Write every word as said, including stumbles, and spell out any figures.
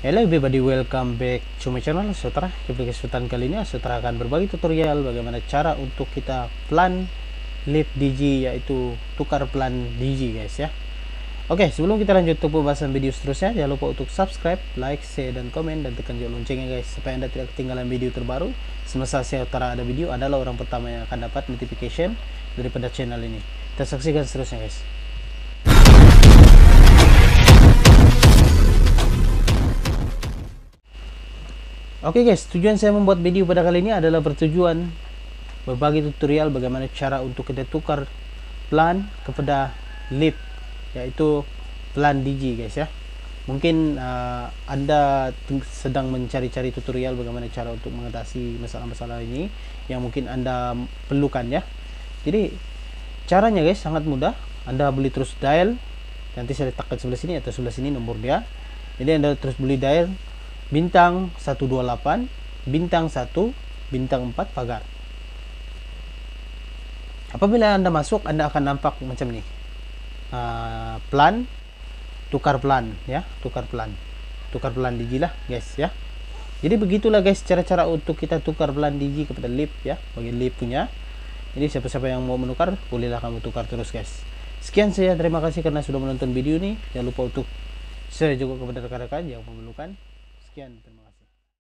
Hello everybody, welcome back to my channel. Saudara, di kesempatan kali ini saudara akan berbagi tutorial bagaimana cara untuk kita plan leap D G, yaitu tukar plan D G guys ya. Oke, sebelum kita lanjut ke pembahasan video seterusnya, jangan lupa untuk subscribe, like, share, dan komen, dan tekan juga loncengnya guys, supaya anda tidak ketinggalan video terbaru. Semasa saudara ada video, adalah orang pertama yang akan dapat notification daripada channel ini. Kita saksikan seterusnya guys. Oke okay guys, tujuan saya membuat video pada kali ini adalah bertujuan berbagi tutorial bagaimana cara untuk kita tukar plan kepada leap, yaitu plan D G guys ya. Mungkin uh, anda sedang mencari-cari tutorial bagaimana cara untuk mengatasi masalah-masalah ini yang mungkin anda perlukan ya. Jadi caranya guys sangat mudah. Anda boleh terus dial, nanti saya letakkan sebelah sini atau sebelah sini nomor dia. Jadi anda terus boleh dial bintang seratus dua puluh delapan, bintang satu, bintang empat pagar. Apabila anda masuk, anda akan nampak macam ni, uh, plan, tukar plan ya, tukar plan tukar plan D G lah guys ya. Jadi begitulah guys cara-cara untuk kita tukar plan D G kepada leap ya, bagi leap punya. Jadi siapa-siapa yang mau menukar, bolehlah kamu tukar terus guys. Sekian saya, terima kasih karena sudah menonton video ini. Jangan lupa untuk share juga kepada rekan-rekan yang memerlukan. Sekian, terima kasih.